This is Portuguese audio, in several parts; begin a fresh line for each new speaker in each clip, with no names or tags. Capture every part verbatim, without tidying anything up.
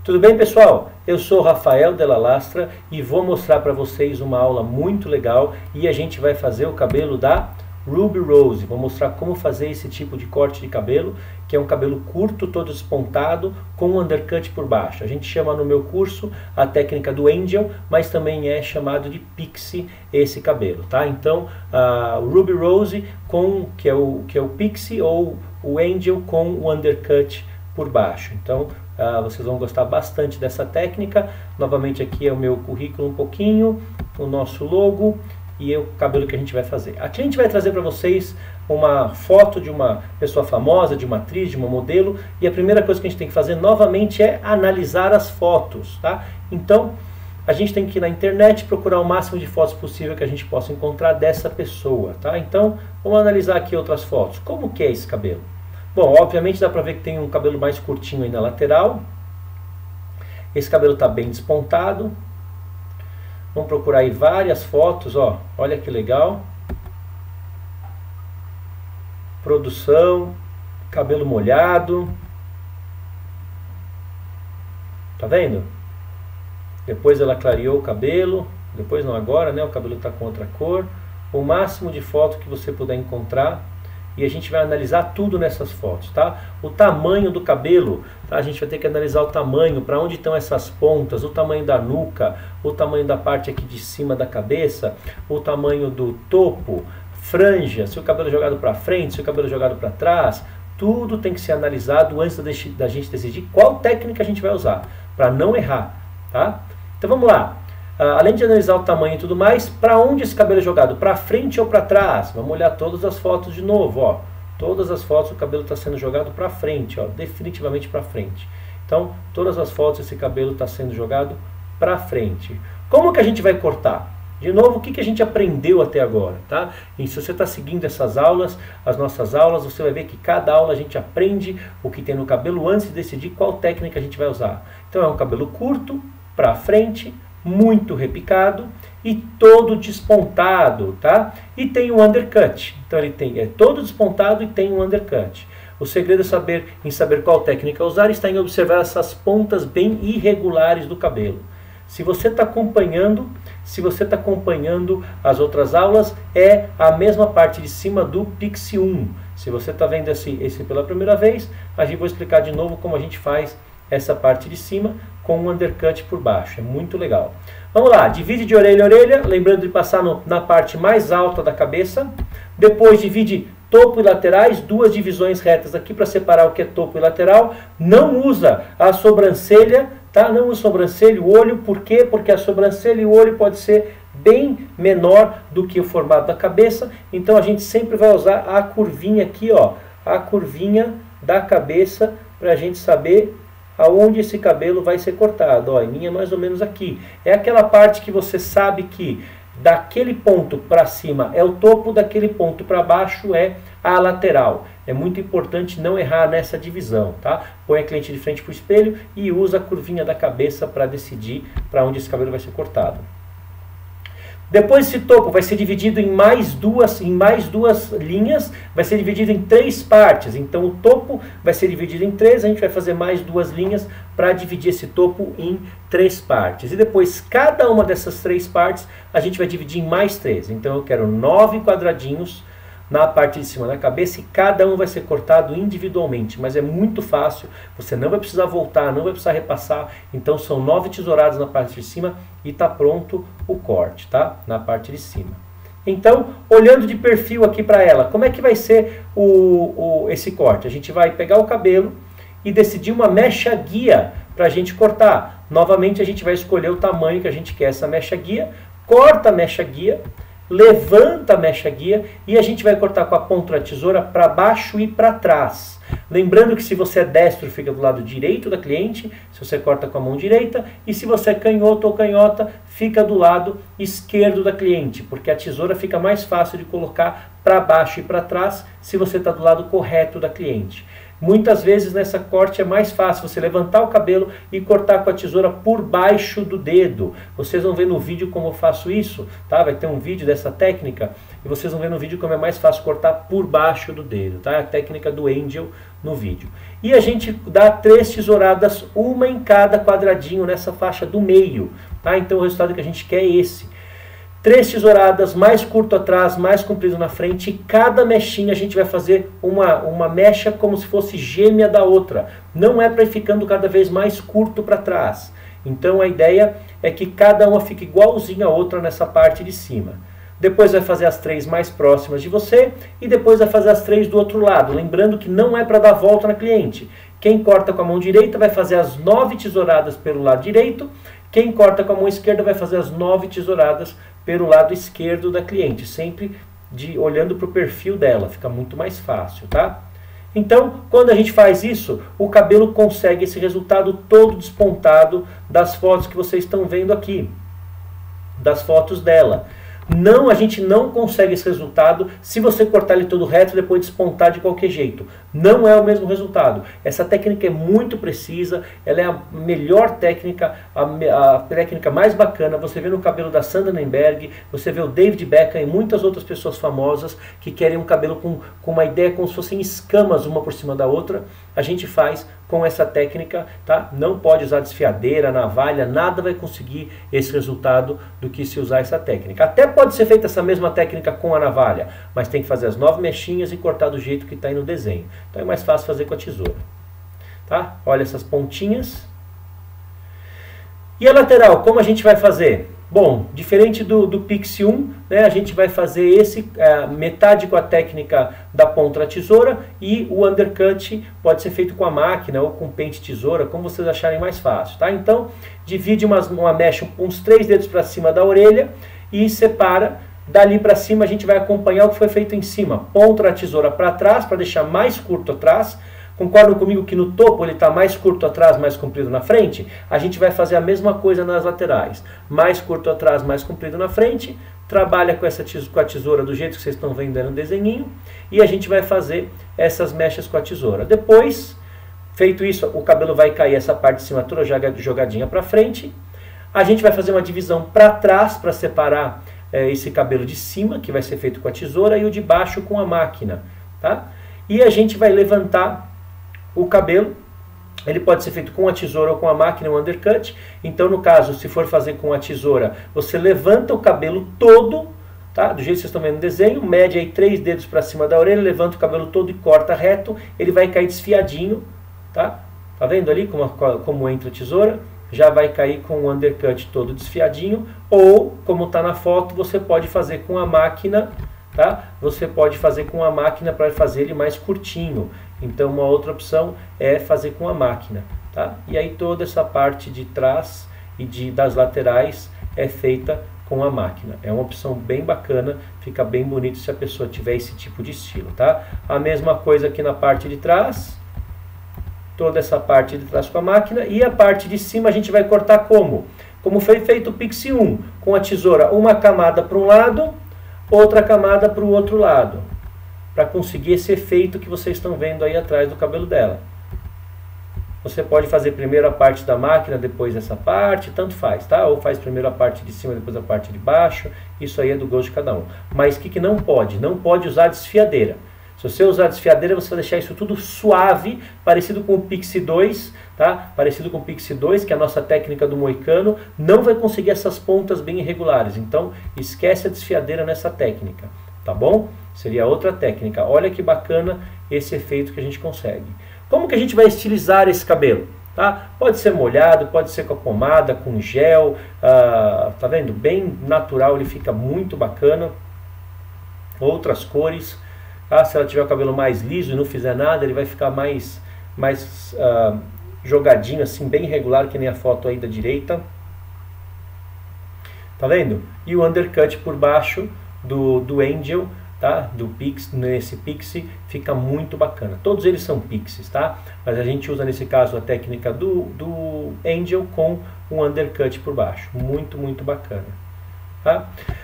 Tudo bem, pessoal? Eu sou Rafael Della Lastra e vou mostrar para vocês uma aula muito legal e a gente vai fazer o cabelo da Ruby Rose. Vou mostrar como fazer esse tipo de corte de cabelo, que é um cabelo curto, todo despontado, com um undercut por baixo. A gente chama no meu curso a técnica do Angel, mas também é chamado de Pixie esse cabelo, tá? Então, a Ruby Rose, com, que, é o, que é o Pixie, ou o Angel com o undercut por baixo. Então, uh, vocês vão gostar bastante dessa técnica. Novamente aqui é o meu currículo um pouquinho, o nosso logo e o cabelo que a gente vai fazer. Aqui a gente vai trazer para vocês uma foto de uma pessoa famosa, de uma atriz, de uma modelo, e a primeira coisa que a gente tem que fazer novamente é analisar as fotos, tá? Então, a gente tem que ir na internet procurar o máximo de fotos possível que a gente possa encontrar dessa pessoa, tá? Então, vamos analisar aqui outras fotos. Como que é esse cabelo? Bom, obviamente dá para ver que tem um cabelo mais curtinho aí na lateral. Esse cabelo está bem despontado. Vamos procurar aí várias fotos, ó. Olha que legal. Produção, cabelo molhado. Tá vendo? Depois ela clareou o cabelo. Depois não agora, né? O cabelo está com outra cor. O máximo de foto que você puder encontrar. E a gente vai analisar tudo nessas fotos, tá? O tamanho do cabelo, tá? A gente vai ter que analisar o tamanho, para onde estão essas pontas, o tamanho da nuca, o tamanho da parte aqui de cima da cabeça, o tamanho do topo, franja, se o cabelo é jogado para frente, se o cabelo é jogado para trás, tudo tem que ser analisado antes da gente decidir qual técnica a gente vai usar, para não errar, tá? Então vamos lá. Uh, além de analisar o tamanho e tudo mais, para onde esse cabelo é jogado? Para frente ou para trás? Vamos olhar todas as fotos de novo, ó. Todas as fotos o cabelo está sendo jogado para frente, ó, definitivamente para frente. Então, todas as fotos esse cabelo está sendo jogado para frente. Como que a gente vai cortar? De novo, o que, que a gente aprendeu até agora, tá? E se você está seguindo essas aulas, as nossas aulas, você vai ver que cada aula a gente aprende o que tem no cabelo antes de decidir qual técnica a gente vai usar. Então, é um cabelo curto, para frente, muito repicado e todo despontado, tá? E tem um undercut. Então ele tem é todo despontado e tem um undercut. O segredo é saber em saber qual técnica usar, está em observar essas pontas bem irregulares do cabelo. Se você está acompanhando, se você está acompanhando as outras aulas, é a mesma parte de cima do Pixie um. Se você está vendo esse, esse pela primeira vez, a gente vai explicar de novo como a gente faz essa parte de cima com um undercut por baixo. É muito legal. Vamos lá, divide de orelha a orelha, lembrando de passar no, na parte mais alta da cabeça. Depois divide topo e laterais, duas divisões retas aqui para separar o que é topo e lateral. Não usa a sobrancelha, tá? Não usa a sobrancelha e o olho. Por quê? Porque a sobrancelha e o olho pode ser bem menor do que o formato da cabeça. Então a gente sempre vai usar a curvinha aqui, ó, a curvinha da cabeça para a gente saber aonde esse cabelo vai ser cortado. Ó, em linha mais ou menos aqui. É aquela parte que você sabe que daquele ponto para cima é o topo, daquele ponto para baixo é a lateral. É muito importante não errar nessa divisão, tá? Põe a cliente de frente para o espelho e usa a curvinha da cabeça para decidir para onde esse cabelo vai ser cortado. Depois esse topo vai ser dividido em mais duas, em mais duas linhas, vai ser dividido em três partes. Então o topo vai ser dividido em três, a gente vai fazer mais duas linhas para dividir esse topo em três partes. E depois cada uma dessas três partes a gente vai dividir em mais três. Então eu quero nove quadradinhos na parte de cima da cabeça e cada um vai ser cortado individualmente, mas é muito fácil, você não vai precisar voltar, não vai precisar repassar, então são nove tesouradas na parte de cima e está pronto o corte, tá? Na parte de cima. Então, olhando de perfil aqui para ela, como é que vai ser o, o, esse corte? A gente vai pegar o cabelo e decidir uma mecha guia para a gente cortar. Novamente a gente vai escolher o tamanho que a gente quer essa mecha guia, corta a mecha guia, levanta a mecha guia e a gente vai cortar com a ponta da tesoura para baixo e para trás. Lembrando que se você é destro, fica do lado direito da cliente, se você corta com a mão direita, e se você é canhoto ou canhota, fica do lado esquerdo da cliente, porque a tesoura fica mais fácil de colocar para baixo e para trás se você está do lado correto da cliente. Muitas vezes nessa corte é mais fácil você levantar o cabelo e cortar com a tesoura por baixo do dedo. Vocês vão ver no vídeo como eu faço isso, tá? Vai ter um vídeo dessa técnica e vocês vão ver no vídeo como é mais fácil cortar por baixo do dedo, tá? A técnica do Angel no vídeo. E a gente dá três tesouradas, uma em cada quadradinho nessa faixa do meio, tá? Então o resultado que a gente quer é esse. Três tesouradas, mais curto atrás, mais comprido na frente, e cada mechinha a gente vai fazer uma, uma mecha como se fosse gêmea da outra. Não é para ir ficando cada vez mais curto para trás. Então a ideia é que cada uma fique igualzinha a outra nessa parte de cima. Depois vai fazer as três mais próximas de você e depois vai fazer as três do outro lado. Lembrando que não é para dar volta na cliente. Quem corta com a mão direita vai fazer as nove tesouradas pelo lado direito. Quem corta com a mão esquerda vai fazer as nove tesouradas pelo lado esquerdo da cliente, sempre de, olhando para o perfil dela, fica muito mais fácil, tá? Então, quando a gente faz isso, o cabelo consegue esse resultado todo despontado das fotos que vocês estão vendo aqui, das fotos dela. Não, a gente não consegue esse resultado se você cortar ele todo reto e depois despontar de qualquer jeito. Não é o mesmo resultado. Essa técnica é muito precisa, ela é a melhor técnica, a, a técnica mais bacana. Você vê no cabelo da Sandra Nemberg, você vê o David Beckham e muitas outras pessoas famosas que querem um cabelo com, com uma ideia como se fossem escamas uma por cima da outra. A gente faz com essa técnica, tá? Não pode usar desfiadeira, navalha, nada vai conseguir esse resultado do que se usar essa técnica. Até pode ser feita essa mesma técnica com a navalha, mas tem que fazer as nove mechinhas e cortar do jeito que está aí no desenho. Então é mais fácil fazer com a tesoura, tá? Olha essas pontinhas. E a lateral, como a gente vai fazer? Bom, diferente do, do Pixie um, né, a gente vai fazer esse uh, metade com a técnica da ponta da tesoura e o undercut pode ser feito com a máquina ou com pente tesoura, como vocês acharem mais fácil, tá? Então, divide umas, uma mecha uns três dedos para cima da orelha e separa. Dali para cima a gente vai acompanhar o que foi feito em cima. Ponta da tesoura para trás, para deixar mais curto atrás. Concordam comigo que no topo ele está mais curto atrás, mais comprido na frente? A gente vai fazer a mesma coisa nas laterais. Mais curto atrás, mais comprido na frente. Trabalha com, essa tesoura, com a tesoura do jeito que vocês estão vendo aí no desenhinho. E a gente vai fazer essas mechas com a tesoura. Depois, feito isso, o cabelo vai cair essa parte de cima toda jogadinha para frente. A gente vai fazer uma divisão para trás para separar é, esse cabelo de cima, que vai ser feito com a tesoura, e o de baixo com a máquina. Tá? E a gente vai levantar o cabelo. Ele pode ser feito com a tesoura ou com a máquina, um undercut. Então, no caso, se for fazer com a tesoura, você levanta o cabelo todo, tá? Do jeito que vocês estão vendo no desenho, mede aí três dedos para cima da orelha, levanta o cabelo todo e corta reto. Ele vai cair desfiadinho, tá? Tá vendo ali como, como entra a tesoura? Já vai cair com o undercut todo desfiadinho. Ou, como está na foto, você pode fazer com a máquina, tá? Você pode fazer com a máquina para fazer ele mais curtinho. Então uma outra opção é fazer com a máquina, tá? E aí toda essa parte de trás e de, das laterais é feita com a máquina. É uma opção bem bacana, fica bem bonito se a pessoa tiver esse tipo de estilo, tá? A mesma coisa aqui na parte de trás, toda essa parte de trás com a máquina, e a parte de cima a gente vai cortar como? Como foi feito o Pixie um, com a tesoura, uma camada para um lado, outra camada para o outro lado, para conseguir esse efeito que vocês estão vendo aí atrás do cabelo dela. Você pode fazer primeiro a parte da máquina, depois essa parte, tanto faz, tá? Ou faz primeiro a parte de cima, depois a parte de baixo, isso aí é do gosto de cada um. Mas o que, que não pode? Não pode usar desfiadeira. Se você usar desfiadeira, você vai deixar isso tudo suave, parecido com o Pixie dois, tá? Parecido com o Pixie dois, que é a nossa técnica do moicano, não vai conseguir essas pontas bem irregulares. Então, esquece a desfiadeira nessa técnica, tá bom? Seria outra técnica. Olha que bacana esse efeito que a gente consegue. Como que a gente vai estilizar esse cabelo? Tá? Pode ser molhado, pode ser com a pomada, com gel, uh, tá vendo? Bem natural, ele fica muito bacana. Outras cores, tá? Se ela tiver o cabelo mais liso e não fizer nada, ele vai ficar mais, mais uh, jogadinho, assim, bem irregular, que nem a foto aí da direita. Tá vendo? E o undercut por baixo do, do Angel, tá? Do Pix, nesse Pixie, fica muito bacana. Todos eles são Pixies, tá? Mas a gente usa nesse caso a técnica do, do Angel com um undercut por baixo. Muito, muito bacana, tá?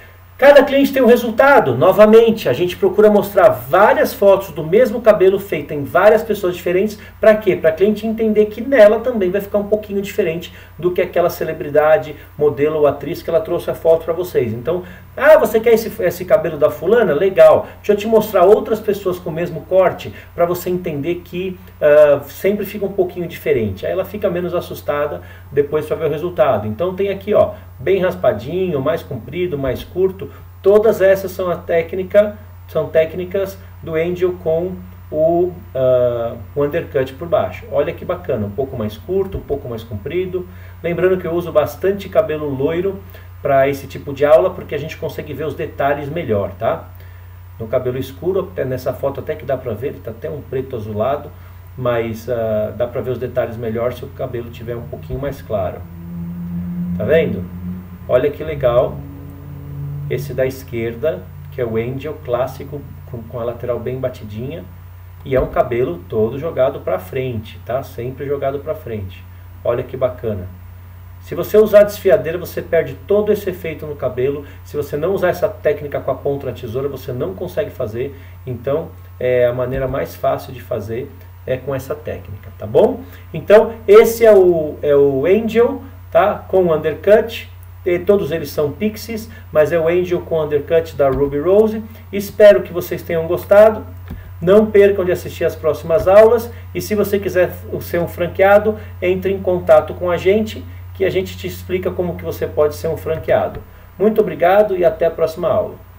Cada cliente tem um resultado. Novamente, a gente procura mostrar várias fotos do mesmo cabelo feito em várias pessoas diferentes. Para quê? Para a cliente entender que nela também vai ficar um pouquinho diferente do que aquela celebridade, modelo ou atriz que ela trouxe a foto para vocês. Então, ah, você quer esse, esse cabelo da fulana? Legal. Deixa eu te mostrar outras pessoas com o mesmo corte para você entender que uh, sempre fica um pouquinho diferente. Aí ela fica menos assustada depois para ver o resultado. Então tem aqui, ó, bem raspadinho, mais comprido, mais curto. Todas essas são a técnica, são técnicas do Angel com o, uh, o undercut por baixo. Olha que bacana, um pouco mais curto, um pouco mais comprido. Lembrando que eu uso bastante cabelo loiro para esse tipo de aula, porque a gente consegue ver os detalhes melhor, tá? No cabelo escuro, nessa foto até que dá para ver, ele está até um preto azulado, mas uh, dá para ver os detalhes melhor se o cabelo tiver um pouquinho mais claro. Tá vendo? Olha que legal. Esse da esquerda, que é o Angel clássico, com, com a lateral bem batidinha, e é um cabelo todo jogado para frente, tá? Sempre jogado para frente. Olha que bacana. Se você usar desfiadeira, você perde todo esse efeito no cabelo. Se você não usar essa técnica com a ponta na tesoura, você não consegue fazer. Então, é a maneira mais fácil de fazer é com essa técnica, tá bom? Então, esse é o, é o Angel, tá? Com o undercut. E todos eles são pixies, mas é o Angel com o undercut da Ruby Rose. Espero que vocês tenham gostado. Não percam de assistir as próximas aulas. E se você quiser ser um franqueado, entre em contato com a gente, que a gente te explica como que você pode ser um franqueado. Muito obrigado e até a próxima aula.